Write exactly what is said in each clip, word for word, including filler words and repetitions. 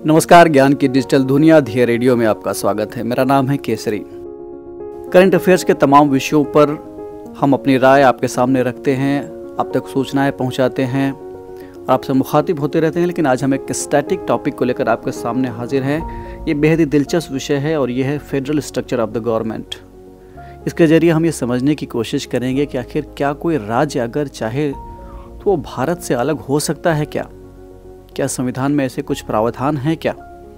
नमस्कार, ज्ञान की डिजिटल दुनिया ध्येय रेडियो में आपका स्वागत है। मेरा नाम है केसरी। करंट अफेयर्स के तमाम विषयों पर हम अपनी राय आपके सामने रखते हैं, आप तक सूचनाएं पहुंचाते हैं, आपसे मुखातिब होते रहते हैं। लेकिन आज हम एक स्टैटिक टॉपिक को लेकर आपके सामने हाजिर हैं। ये बेहद ही दिलचस्प विषय है और यह है federal structure of the government. इसके जरिए हम ये समझने की कोशिश करेंगे कि आखिर क्या कोई राज्य अगर चाहे तो वो भारत से अलग हो सकता है क्या? क्या संविधान में ऐसे कुछ प्रावधान हैं क्या?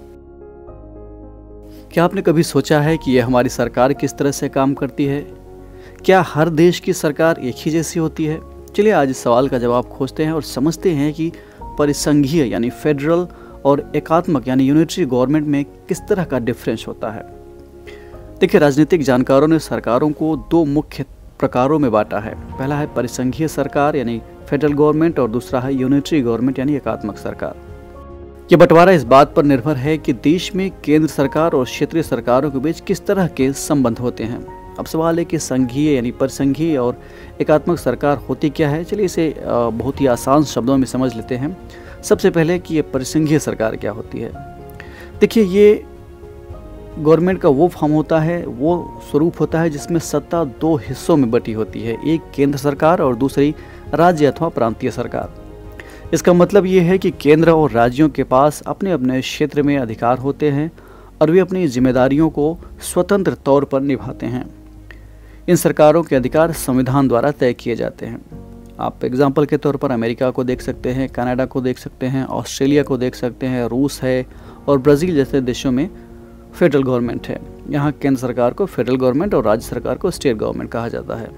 क्या आपने कभी सोचा है कि यह हमारी सरकार किस तरह से काम करती है? क्या हर देश की सरकार एक ही जैसी होती है? चलिए आज इस सवाल का जवाब खोजते हैं और समझते हैं कि परिसंघीय यानी फेडरल और एकात्मक यानी यूनिटरी गवर्नमेंट में किस तरह का डिफरेंस होता है। देखिए, राजनीतिक जानकारों ने सरकारों को दो मुख्य प्रकारों में बांटा है। पहला है परिसंघीय सरकार यानी फेडरल गवर्नमेंट और दूसरा है यूनिटरी गवर्नमेंट यानी एकात्मक सरकार। ये बंटवारा इस बात पर निर्भर है कि देश में केंद्र सरकार और क्षेत्रीय सरकारों के बीच किस तरह के संबंध होते हैं। अब सवाल है कि संघीय यानी परिसंघीय और एकात्मक सरकार होती क्या है। चलिए इसे बहुत ही आसान शब्दों में समझ लेते हैं। सबसे पहले कि ये परिसंघीय सरकार क्या होती है। देखिए, ये गवर्नमेंट का वो फॉर्म होता है, वो स्वरूप होता है जिसमें सत्ता दो हिस्सों में बटी होती है, एक केंद्र सरकार और दूसरी राज्य अथवा प्रांतीय सरकार। इसका मतलब ये है कि केंद्र और राज्यों के पास अपने अपने क्षेत्र में अधिकार होते हैं और वे अपनी जिम्मेदारियों को स्वतंत्र तौर पर निभाते हैं। इन सरकारों के अधिकार संविधान द्वारा तय किए जाते हैं। आप एग्जाम्पल के तौर पर अमेरिका को देख सकते हैं, कनाडा को देख सकते हैं, ऑस्ट्रेलिया को देख सकते हैं, रूस है और ब्राज़ील जैसे देशों में फेडरल गवर्नमेंट है। यहाँ केंद्र सरकार को फेडरल गवर्नमेंट और राज्य सरकार को स्टेट गवर्नमेंट कहा जाता है।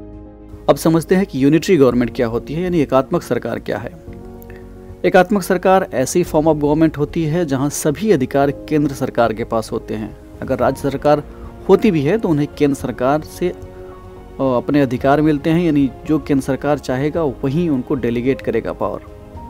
अब समझते हैं कि यूनिटरी गवर्नमेंट क्या होती है यानी एकात्मक सरकार क्या है। एकात्मक सरकार ऐसी फॉर्म ऑफ गवर्नमेंट होती है जहां सभी अधिकार केंद्र सरकार के पास होते हैं। अगर राज्य सरकार होती भी है तो उन्हें केंद्र सरकार से अपने अधिकार मिलते हैं, यानी जो केंद्र सरकार चाहेगा वहीं उनको डेलीगेट करेगा पावर,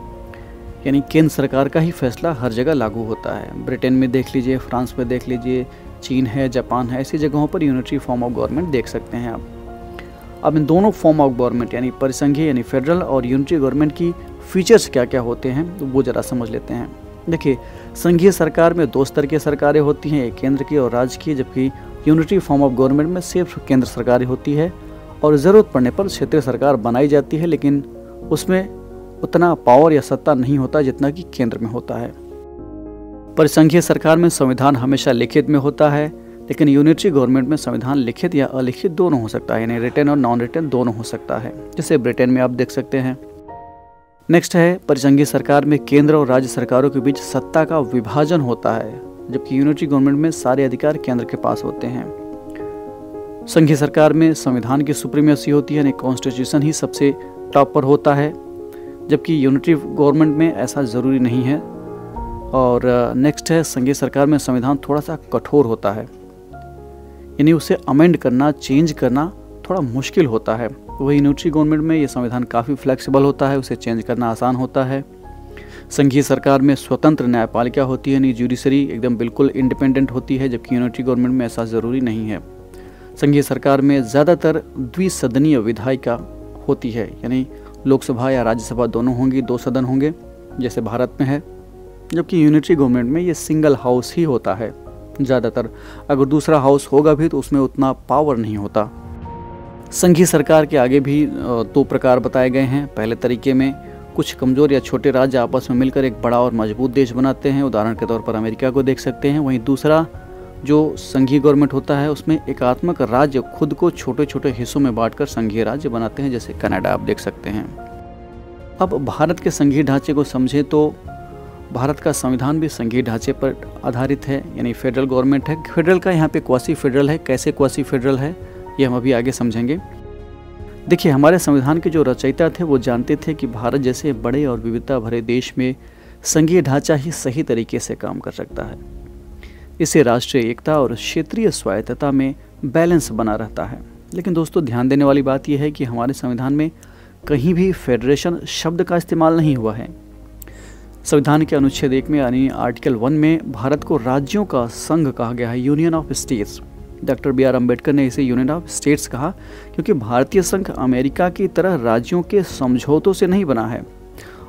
यानी केंद्र सरकार का ही फैसला हर जगह लागू होता है। ब्रिटेन में देख लीजिए, फ्रांस में देख लीजिए, चीन है, जापान है, ऐसी जगहों पर यूनिटरी फॉर्म ऑफ गवर्नमेंट देख सकते हैं आप। अब इन दोनों फॉर्म ऑफ गवर्नमेंट यानी परिसंघीय यानी फेडरल और यूनिटरी गवर्नमेंट की फीचर्स क्या क्या होते हैं तो वो जरा समझ लेते हैं। देखिए, संघीय सरकार में दो स्तर की सरकारें होती हैं, एक केंद्र की और राज्य की, जबकि यूनिटरी फॉर्म ऑफ गवर्नमेंट में सिर्फ केंद्र सरकारें होती है और ज़रूरत पड़ने पर क्षेत्रीय सरकार बनाई जाती है, लेकिन उसमें उतना पावर या सत्ता नहीं होता जितना कि केंद्र में होता है। परिसंघीय सरकार में संविधान हमेशा लिखित में होता है, लेकिन यूनिटरी गवर्नमेंट में संविधान लिखित या अलिखित दोनों हो सकता है, यानी रिटन और नॉन रिटन दोनों हो सकता है, जैसे ब्रिटेन में आप देख सकते हैं। नेक्स्ट है परिसंघीय सरकार में केंद्र और राज्य सरकारों के बीच सत्ता का विभाजन होता है, जबकि यूनिटरी गवर्नमेंट में सारे अधिकार केंद्र के पास होते हैं। संघीय सरकार में संविधान की सुप्रीमेसी होती है, यानी कॉन्स्टिट्यूशन ही सबसे टॉप पर होता है, जबकि यूनिटरी गवर्नमेंट में ऐसा ज़रूरी नहीं है। और नेक्स्ट है संघीय सरकार में संविधान थोड़ा सा कठोर होता है, यानी उसे अमेंड करना, चेंज करना थोड़ा मुश्किल होता है। वही यूनिटरी गवर्नमेंट में ये संविधान काफ़ी फ्लेक्सिबल होता है, उसे चेंज करना आसान होता है। संघीय सरकार में स्वतंत्र न्यायपालिका होती है, यानी जुडिशरी एकदम बिल्कुल इंडिपेंडेंट होती है, जबकि यूनिटरी गवर्नमेंट में ऐसा ज़रूरी नहीं है। संघीय सरकार में ज़्यादातर द्विसदनीय विधायिका होती है, यानी लोकसभा या राज्यसभा दोनों होंगी, दो सदन होंगे जैसे भारत में है, जबकि यूनिटरी गवर्नमेंट में ये सिंगल हाउस ही होता है ज़्यादातर। अगर दूसरा हाउस होगा भी तो उसमें उतना पावर नहीं होता। संघीय सरकार के आगे भी दो प्रकार बताए गए हैं। पहले तरीके में कुछ कमज़ोर या छोटे राज्य आपस में मिलकर एक बड़ा और मजबूत देश बनाते हैं, उदाहरण के तौर पर अमेरिका को देख सकते हैं। वहीं दूसरा जो संघीय गवर्नमेंट होता है उसमें एकात्मक राज्य खुद को छोटे छोटे हिस्सों में बांटकर संघीय राज्य बनाते हैं, जैसे कनाडा आप देख सकते हैं। अब भारत के संघीय ढांचे को समझें तो भारत का संविधान भी संघीय ढांचे पर आधारित है, यानी फेडरल गवर्नमेंट है। फेडरल का यहाँ पे क्वासी फेडरल है। कैसे क्वासी फेडरल है ये हम अभी आगे समझेंगे। देखिए, हमारे संविधान के जो रचयिता थे वो जानते थे कि भारत जैसे बड़े और विविधता भरे देश में संघीय ढांचा ही सही तरीके से काम कर सकता है। इससे राष्ट्रीय एकता और क्षेत्रीय स्वायत्तता में बैलेंस बना रहता है। लेकिन दोस्तों, ध्यान देने वाली बात यह है कि हमारे संविधान में कहीं भी फेडरेशन शब्द का इस्तेमाल नहीं हुआ है। संविधान के अनुच्छेद एक में यानी आर्टिकल वन में भारत को राज्यों का संघ कहा गया है, union of states. Doctor B R Ambedkar ने इसे यूनियन ऑफ स्टेट्स कहा क्योंकि भारतीय संघ अमेरिका की तरह राज्यों के समझौतों से नहीं बना है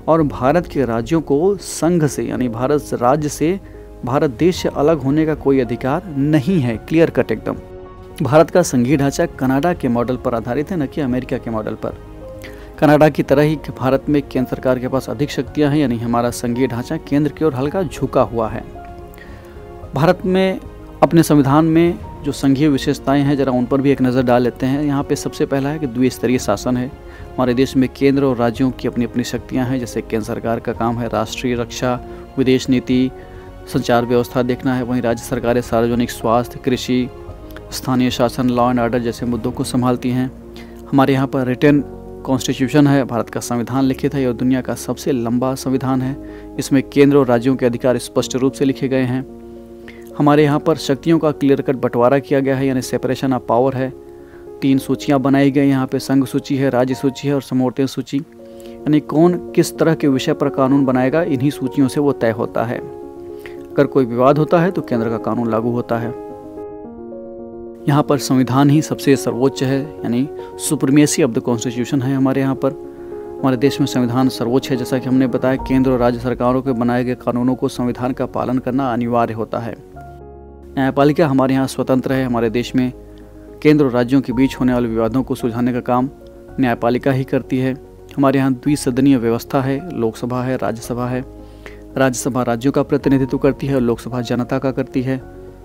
और भारत के राज्यों को संघ से यानी भारत राज्य से, भारत देश से अलग होने का कोई अधिकार नहीं है। क्लियर कट एकदम। भारत का संघीय ढांचा कनाडा के मॉडल पर आधारित है, न कि अमेरिका के मॉडल पर। कनाडा की तरह ही भारत में केंद्र सरकार के पास अधिक शक्तियां हैं, यानी हमारा संघीय ढांचा केंद्र की ओर हल्का झुका हुआ है। भारत में अपने संविधान में जो संघीय विशेषताएं हैं, जरा उन पर भी एक नज़र डाल लेते हैं। यहाँ पे सबसे पहला है कि द्विस्तरीय शासन है। हमारे देश में केंद्र और राज्यों की अपनी अपनी शक्तियाँ हैं। जैसे केंद्र सरकार का काम है राष्ट्रीय रक्षा, विदेश नीति, संचार व्यवस्था देखना है, वहीं राज्य सरकारें सार्वजनिक स्वास्थ्य, कृषि, स्थानीय शासन, लॉ एंड ऑर्डर जैसे मुद्दों को संभालती हैं। हमारे यहाँ पर रिटन कॉन्स्टिट्यूशन है, भारत का संविधान लिखित है और दुनिया का सबसे लंबा संविधान है। इसमें केंद्र और राज्यों के अधिकार स्पष्ट रूप से लिखे गए हैं। हमारे यहाँ पर शक्तियों का क्लियर कट बंटवारा किया गया है, यानी सेपरेशन ऑफ पावर है। तीन सूचियाँ बनाई गई, यहाँ पे संघ सूची है, राज्य सूची है और समवर्ती सूची, यानी कौन किस तरह के विषय पर कानून बनाएगा इन्हीं सूचियों से वो तय होता है। अगर कोई विवाद होता है तो केंद्र का कानून लागू होता है। यहाँ पर संविधान ही सबसे सर्वोच्च है, यानी सुप्रीमेसी ऑफ द कॉन्स्टिट्यूशन है हमारे यहाँ पर। हमारे देश में संविधान सर्वोच्च है। जैसा कि हमने बताया, केंद्र और राज्य सरकारों के बनाए गए कानूनों को संविधान का पालन करना अनिवार्य होता है। न्यायपालिका हमारे यहाँ स्वतंत्र है। हमारे देश में केंद्र और राज्यों के बीच होने वाले विवादों को सुलझाने का काम न्यायपालिका ही करती है। हमारे यहाँ द्विसदनीय व्यवस्था है, लोकसभा है, राज्यसभा है। राज्यसभा राज्यों का प्रतिनिधित्व करती है और लोकसभा जनता का करती है।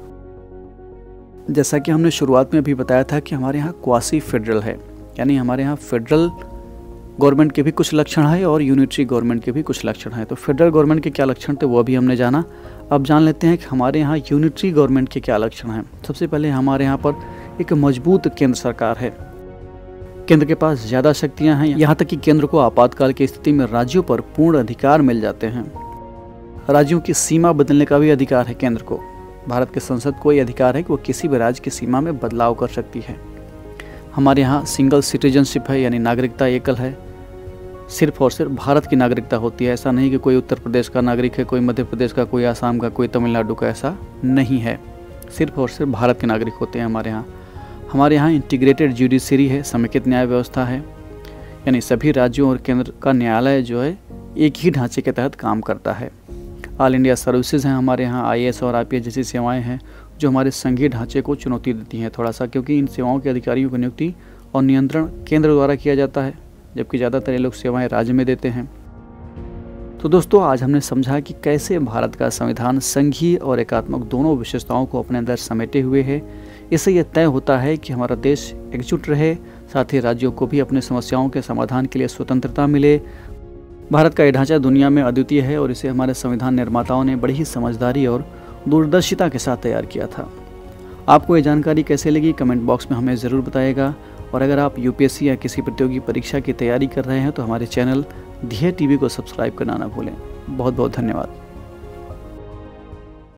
जैसा कि हमने शुरुआत में अभी बताया था कि हमारे यहाँ क्वासी फेडरल है, यानी हमारे यहाँ फेडरल गवर्नमेंट के भी कुछ लक्षण है और यूनिटरी गवर्नमेंट के भी कुछ लक्षण हैं। तो फेडरल गवर्नमेंट के क्या लक्षण थे वो अभी हमने जाना। अब जान लेते हैं कि हमारे यहाँ यूनिटरी गवर्नमेंट के क्या लक्षण हैं। सबसे पहले हमारे यहाँ पर एक मजबूत केंद्र सरकार है। केंद्र के पास ज़्यादा शक्तियाँ हैं, यहाँ तक कि केंद्र को आपातकाल की स्थिति में राज्यों पर पूर्ण अधिकार मिल जाते हैं। राज्यों की सीमा बदलने का भी अधिकार है केंद्र को। भारत के संसद को ये अधिकार है कि वो किसी भी राज्य की सीमा में बदलाव कर सकती है। हमारे यहाँ सिंगल सिटीजनशिप है, यानी नागरिकता एकल है। सिर्फ और सिर्फ भारत की नागरिकता होती है। ऐसा नहीं कि कोई उत्तर प्रदेश का नागरिक है, कोई मध्य प्रदेश का, कोई आसाम का, कोई तमिलनाडु का, ऐसा नहीं है। सिर्फ और सिर्फ भारत के नागरिक होते हैं हमारे यहाँ। हमारे यहाँ इंटीग्रेटेड जुडिशरी है, समेकित न्याय व्यवस्था है, यानी सभी राज्यों और केंद्र का न्यायालय जो है एक ही ढांचे के तहत काम करता है। ऑल इंडिया सर्विसेज हैं हमारे यहाँ। आई ए एस और आई पी एस जैसी सेवाएं हैं जो हमारे संघीय ढांचे को चुनौती देती हैं थोड़ा सा, क्योंकि इन सेवाओं के अधिकारियों की नियुक्ति और नियंत्रण केंद्र द्वारा किया जाता है, जबकि ज़्यादातर ये लोग सेवाएं राज्य में देते हैं। तो दोस्तों, आज हमने समझा कि कैसे भारत का संविधान संघीय और एकात्मक दोनों विशेषताओं को अपने अंदर समेटे हुए है। इससे यह तय होता है कि हमारा देश एकजुट रहे, साथ ही राज्यों को भी अपनी समस्याओं के समाधान के लिए स्वतंत्रता मिले। भारत का ये ढांचा दुनिया में अद्वितीय है और इसे हमारे संविधान निर्माताओं ने बड़ी ही समझदारी और दूरदर्शिता के साथ तैयार किया था। आपको ये जानकारी कैसे लगी कमेंट बॉक्स में हमें ज़रूर बताइएगा। और अगर आप यू पी एस सी या किसी प्रतियोगी परीक्षा की तैयारी कर रहे हैं तो हमारे चैनल ध्येय टीवी को सब्सक्राइब करना ना भूलें। बहुत बहुत धन्यवाद।